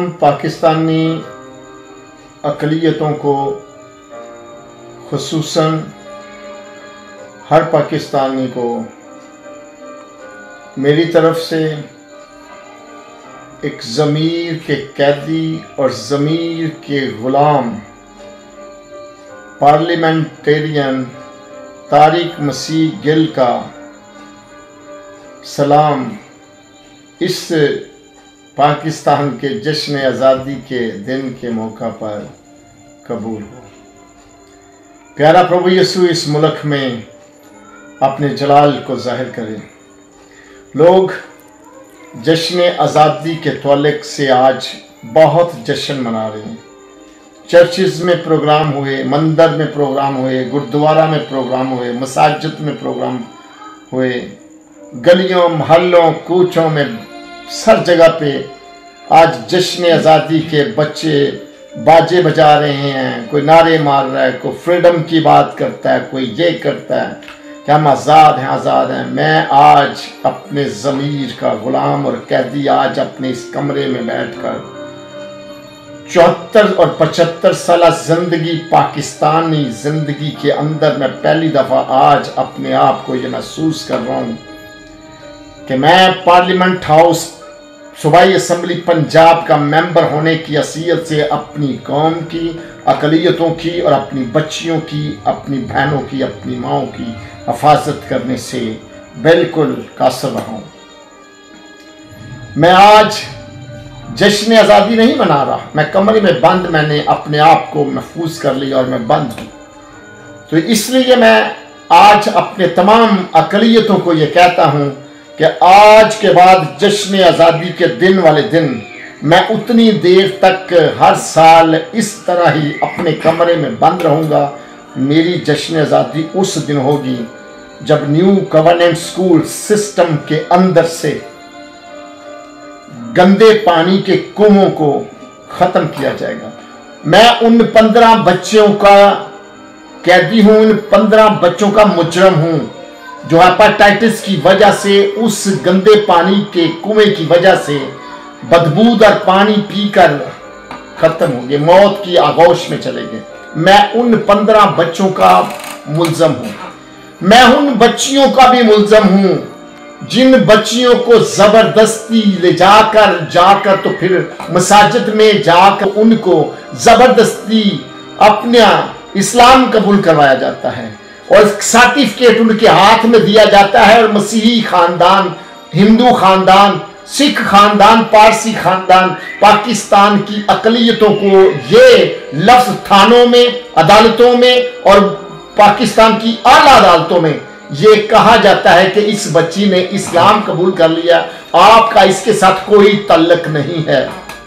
तमाम पाकिस्तानी अक़लियतों को, ख़ुसूसन हर पाकिस्तानी को मेरी तरफ से एक ज़मीर के कैदी और ज़मीर के ग़ुलाम पार्लियामेंटेरियन तारिक मसीह गिल का सलाम इस पाकिस्तान के जश्न आज़ादी के दिन के मौका पर कबूल हो। प्यारा प्रभु यीशु इस मुल्क में अपने जलाल को ज़ाहिर करे। लोग जश्न आज़ादी के तौलिक से आज बहुत जश्न मना रहे हैं। चर्चिज़ में प्रोग्राम हुए, मंदिर में प्रोग्राम हुए, गुरुद्वारा में प्रोग्राम हुए, मसाजिद में प्रोग्राम हुए, गलियों मोहल्लों कूचों में हर जगह पे आज जश्न आज़ादी के बच्चे बाजे बजा रहे हैं। कोई नारे मार रहा है, कोई फ्रीडम की बात करता है, कोई ये करता है कि हम आज़ाद हैं, आज़ाद हैं। मैं आज अपने ज़मीर का ग़ुलाम और कैदी आज अपने इस कमरे में बैठकर 74 और 75 साल ज़िंदगी, पाकिस्तानी ज़िंदगी के अंदर मैं पहली दफ़ा आज अपने आप को ये महसूस कर रहा हूँ कि मैं पार्लियामेंट हाउस सूबाई असम्बली पंजाब का मेंबर होने की हैसियत से अपनी कौम की, अक़लियतों की और अपनी बच्चियों की, अपनी बहनों की, अपनी माँओं की हिफाजत करने से बिल्कुल कासिर रहा हूँ। मैं आज जश्न आज़ादी नहीं मना रहा, मैं कमरे में बंद, मैंने अपने आप को महफूज कर लिया और मैं बंद हूँ। तो इसलिए मैं आज अपने तमाम अक़लियतों को ये कहता हूँ कि आज के बाद जश्न आज़ादी के दिन वाले दिन मैं उतनी देर तक हर साल इस तरह ही अपने कमरे में बंद रहूँगा। मेरी जश्न आज़ादी उस दिन होगी जब न्यू गवर्नेंस स्कूल सिस्टम के अंदर से गंदे पानी के कुओं को ख़त्म किया जाएगा। मैं उन 15 बच्चों का कैदी हूँ, उन 15 बच्चों का मुजरम हूँ जो हेपेटाइटिस की वजह से, उस गंदे पानी के कुएं की वजह से बदबूदार पानी पीकर खत्म होंगे, मौत की आगोश में चले गए। मैं उन 15 बच्चों का मुल्ज़म हूँ। मैं उन बच्चियों का भी मुल्ज़म हूँ जिन बच्चियों को ज़बरदस्ती ले जाकर तो फिर मसाजिद में जाकर उनको ज़बरदस्ती अपना इस्लाम कबूल करवाया जाता है और सर्टिफिकेट उनके हाथ में दिया जाता है। और मसीही खानदान, हिंदू खानदान, सिख खानदान, पारसी खानदान, पाकिस्तान की अक़लियतों को ये लफ्ज़ थानों में, अदालतों में और पाकिस्तान की आला अदालतों में ये कहा जाता है कि इस बच्ची ने इस्लाम कबूल कर लिया, आपका इसके साथ कोई तल्लक नहीं है।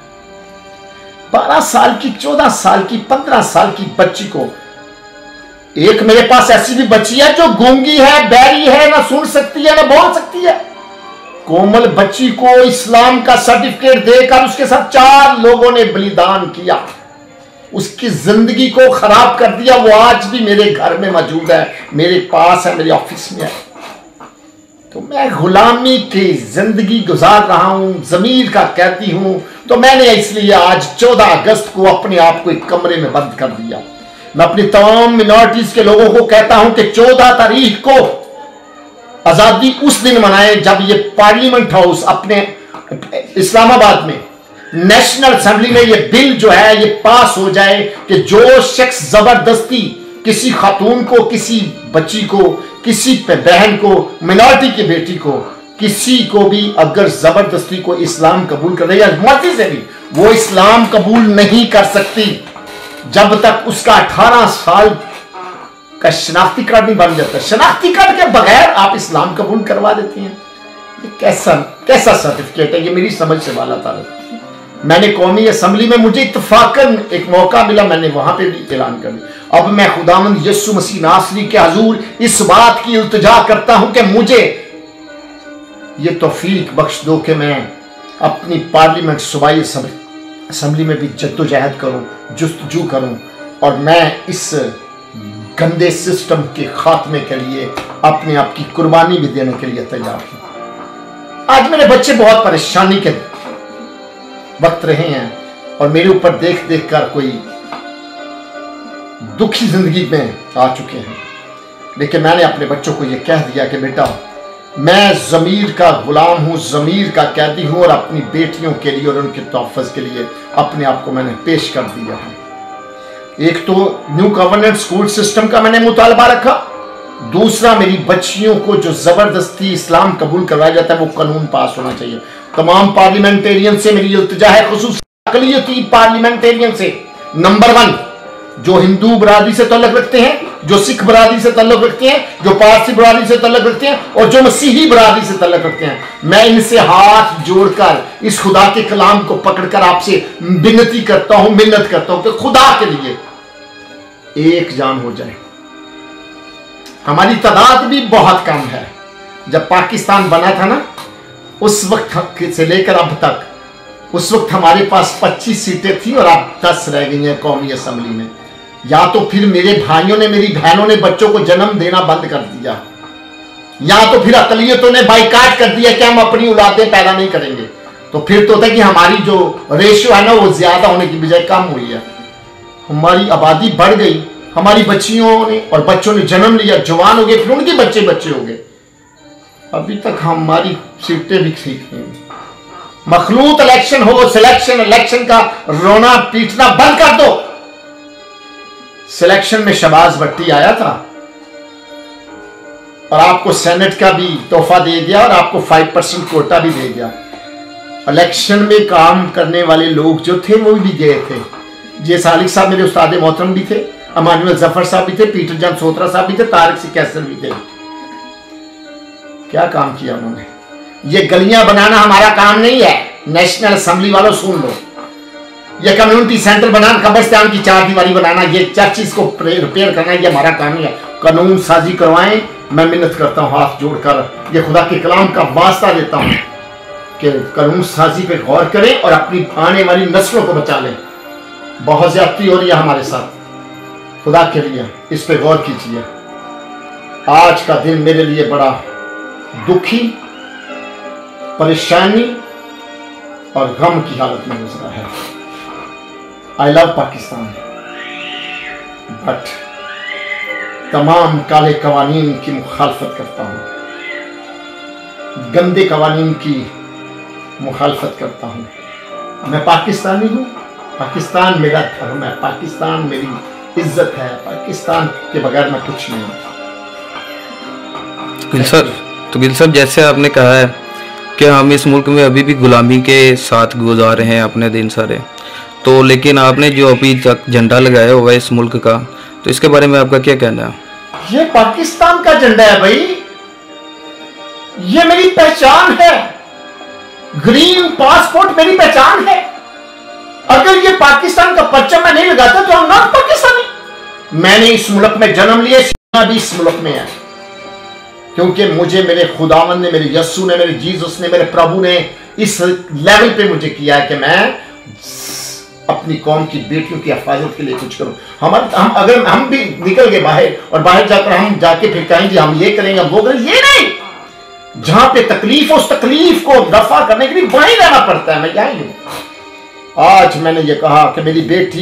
12 साल की, 14 साल की, 15 साल की बच्ची को, एक मेरे पास ऐसी भी बच्ची है जो गूंगी है, बहरी है, ना सुन सकती है ना बोल सकती है। कोमल बच्ची को इस्लाम का सर्टिफिकेट देकर उसके साथ 4 लोगों ने बलिदान किया, उसकी जिंदगी को खराब कर दिया। वो आज भी मेरे घर में मौजूद है, मेरे पास है, मेरे ऑफिस में है। तो मैं गुलामी की जिंदगी गुजार रहा हूं, ज़मीर का कैदी हूं। तो मैंने इसलिए आज 14 अगस्त को अपने आप को एक कमरे में बंद कर दिया। मैं अपनी तमाम मिनॉरिटीज के लोगों को कहता हूं कि 14 तारीख को आज़ादी उस दिन मनाए जब ये पार्लियामेंट हाउस अपने इस्लामाबाद में नेशनल असेंबली में ये बिल जो है ये पास हो जाए कि जो शख्स जबरदस्ती किसी खातून को, किसी बच्ची को, किसी बहन को, मिनॉरिटी की बेटी को, किसी को भी अगर जबरदस्ती को इस्लाम कबूल कर रही है, मर्जी से भी वो इस्लाम कबूल नहीं कर सकती जब तक उसका 18 साल का शनाख्ती कार्ड नहीं बन जाता। शनाख्ती कार्ड के बगैर आप इस्लाम कबूल करवा देती हैं, ये कैसा सर्टिफिकेट है? ये मेरी समझ से वाला था। मैंने कौमी असम्बली में, मुझे इत्तफाकन एक मौका मिला, मैंने वहां पे भी ऐलान कर दिया। अब मैं खुदावंद यीशु मसीह नासरी के हुजूर इस बात की इल्तिजा करता हूं कि मुझे ये तौफीक बख्श दो कि मैं अपनी पार्लियामेंट सूबाई असम्बली में भी जद्दोजहद करूं, जुस्तजू करूं और मैं इस गंदे सिस्टम के खात्मे के लिए अपने आप की कुर्बानी भी देने के लिए तैयार हूं। आज मेरे बच्चे बहुत परेशानी के वक्त रहे हैं। और मेरे ऊपर देख देख कर कोई दुखी जिंदगी में आ चुके हैं, लेकिन मैंने अपने बच्चों को यह कह दिया कि बेटा मैं ज़मीर का गुलाम हूँ, ज़मीर का कैदी हूँ, और अपनी बेटियों के लिए और उनके तोहफ़्फ़ के लिए अपने आप को मैंने पेश कर दिया है। एक तो न्यू गवर्नेंट स्कूल सिस्टम का मैंने मुतालबा रखा, दूसरा मेरी बच्चियों को जो ज़बरदस्ती इस्लाम कबूल करवाया जाता है वो कानून पास होना चाहिए। तमाम पार्लियामेंटेरियन से मेरी इल्तिजा है, खुसूस अक़लियती पार्लियामेंटेरियन से, नंबर 1 जो हिंदू बरादरी से तल्लुक़ रखते हैं, जो सिख बरादरी से तल्लुक़ रखते हैं, जो पारसी बरादरी से तल्लुक़ रखते हैं, और जो मसीही बरादरी से तल्लुक़ रखते हैं, मैं इनसे हाथ जोड़कर इस खुदा के कलाम को पकड़कर आपसे विनती करता हूं, मिन्नत करता हूं कि खुदा के लिए एक जान हो जाए। हमारी तादाद भी बहुत कम है। जब पाकिस्तान बना था ना, उस वक्त से लेकर अब तक, उस वक्त हमारे पास 25 सीटें थी और अब 10 रह गई हैं कौमी असम्बली में। या तो फिर मेरे भाइयों ने, मेरी बहनों ने बच्चों को जन्म देना बंद कर दिया, या तो फिर अक़लियतों ने बाइकाट कर दिया कि हम अपनी औलादें पैदा नहीं करेंगे। तो फिर तो होता है कि हमारी जो रेशियो है ना वो ज्यादा होने की बजाय कम हुई है। हमारी आबादी बढ़ गई, हमारी बच्चियों ने और बच्चों ने जन्म लिया, जवान हो गए, फिर उनके बच्चे बच्चे हो गए। अभी तक हमारी सीटें भी ठीक नहीं। मखलूत इलेक्शन हो, सिलेक्शन इलेक्शन का रोना पीटना बंद कर दो। सिलेक्शन में शहबाज भट्टी आया था और आपको सेनेट का भी तोहफा दे दिया और आपको 5% कोटा भी दे दिया। इलेक्शन में काम करने वाले लोग जो थे वो भी गए थे। जे सालिक साहब मेरे उस्ताद मोहतरम भी थे, अमानुअल जफर साहब भी थे, पीटर जान सोत्रा साहब भी थे, तारिक सी कैसर भी थे। क्या काम किया उन्होंने? ये गलियां बनाना हमारा काम नहीं है। नेशनल असेंबली वालों सुन लो, ये कम्युनिटी सेंटर बनाना, कब्रिस्तान की 4 दीवारी बनाना, ये चर्चिस को रिपेयर करना, ये हमारा काम नहीं है। कानून साजी करवाएं। मैं मिन्नत करता हूं हाथ जोड़कर, ये खुदा के कलाम का वास्ता देता हूं कि कानून साजी पे गौर करें और अपनी आने वाली नस्लों को बचा लें। बहुत ज्यादती हो रही है हमारे साथ, खुदा के लिए इस पे गौर कीजिए। आज का दिन मेरे लिए बड़ा दुखी, परेशानी और गम की हालत में गुजरा है। आई लव पाकिस्तान, बट तमाम काले कवानीन की मुखालफत करता हूं, गंदे कवानीन की मुखालफत करता हूं। मैं पाकिस्तानी हूं, पाकिस्तान मेरा धर्म है, पाकिस्तान मेरी इज्जत है, पाकिस्तान के बगैर मैं कुछ नहीं हूं। तो गिल सर, जैसे आपने कहा है कि हम इस मुल्क में अभी भी गुलामी के साथ गुजार रहे हैं अपने दिन सारे, तो लेकिन आपने जो अभी तक झंडा लगाया हुआ है इस मुल्क का, तो इसके बारे में आपका क्या कहना है? ये पाकिस्तान का झंडा है भाई, ये मेरी पहचान है। ग्रीन पासपोर्ट मेरी पहचान है। अगर ये पाकिस्तान का परचम मैं नहीं लगाता तो हम नॉट पाकिस्तानी। मैंने इस मुल्क में जन्म लिया, सीना भी इस मुल्क में है, क्योंकि मुझे मेरे खुदावंद ने, मेरे यस्सु ने, मेरे जीसस ने, मेरे प्रभु ने इस लेवल पे मुझे किया है कि मैं अपनी कौम की बेटियों की हिफाजत के लिए कुछ करूं। अगर हम भी निकल गए बाहर और बाहर जाकर हम जाके फिर कहेंगे हम ये करेंगे, वो करेंगे, ये नहीं। जहां पे तकलीफ, उस तकलीफ को दफा करने के लिए वहीं रहना पड़ता है। मैं यही हूं। आज मैंने ये कहा कि मेरी बेटी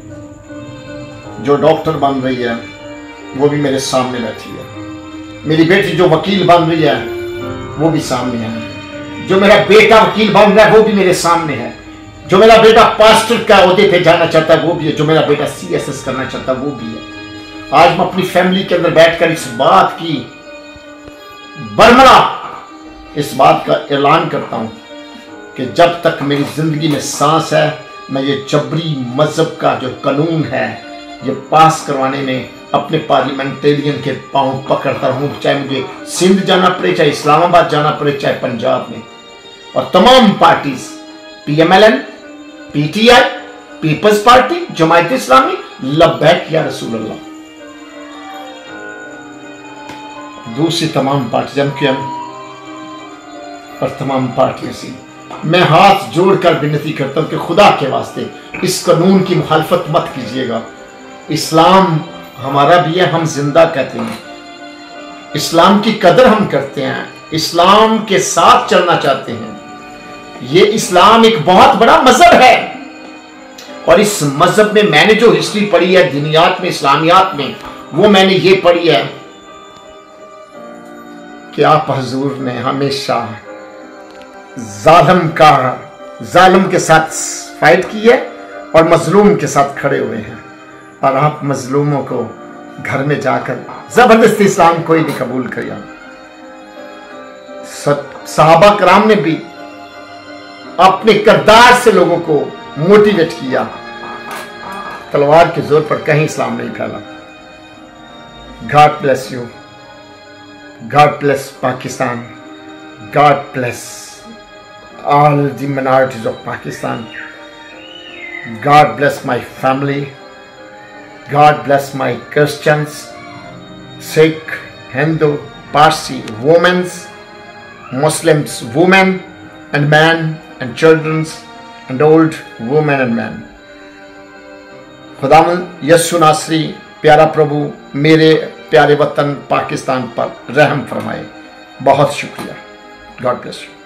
जो डॉक्टर बन रही है वो भी मेरे सामने बैठी है, मेरी बेटी जो वकील बन रही है वो भी सामने है, जो मेरा बेटा वकील बन रहा है वो भी मेरे सामने है, जो मेरा बेटा पास्टर का ओहदे पे जाना चाहता है वो भी है, जो मेरा बेटा CSS करना चाहता है वो भी है। आज मैं अपनी फैमिली के अंदर बैठकर इस बात की बरमला, इस बात का ऐलान करता हूं कि जब तक मेरी जिंदगी में सांस है मैं ये जबरी मजहब का जो कानून है ये पास करवाने में अपने पार्लियामेंटेरियन के पांव पकड़ता रहूं, चाहे मुझे सिंध जाना पड़े, चाहे इस्लामाबाद जाना पड़े, चाहे पंजाब में। और तमाम parties, PMLN, PTI, people's party, Jamaat Islami, Labbaik Ya Rasool अल्लाह, दूसरी तमाम पार्टी MQM और तमाम पार्टियों से मैं हाथ जोड़कर विनती करता हूं कि खुदा के वास्ते इस कानून की मुखालफत मत कीजिएगा। इस्लाम हमारा भी है, हम जिंदा कहते हैं, इस्लाम की कदर हम करते हैं, इस्लाम के साथ चलना चाहते हैं। ये इस्लाम एक बहुत बड़ा मजहब है, और इस मजहब में मैंने जो हिस्ट्री पढ़ी है, दीनियात में, इस्लामियात में, वो मैंने ये पढ़ी है कि आप हजूर ने हमेशा जालिम के साथ फाइट की है और मजलूम के साथ खड़े हुए हैं, और आप मजलूमों को घर में जाकर जबरदस्ती इस्लाम कोई नहीं कबूल किया। सहाबा कराम ने भी अपने किरदार से लोगों को मोटिवेट किया, तलवार के जोर पर कहीं इस्लाम नहीं फैला। God bless you, God bless Pakistan, God bless all the minorities of Pakistan. God bless my family. God bless my Christians, Sikh, Hindu, Parsi, women, Muslims, women and men, and children and old women and men. खुदावंद यस्सु नासरी प्यारा प्रभु मेरे प्यारे वतन पाकिस्तान पर रहम फरमाए। बहुत शुक्रिया। God bless you.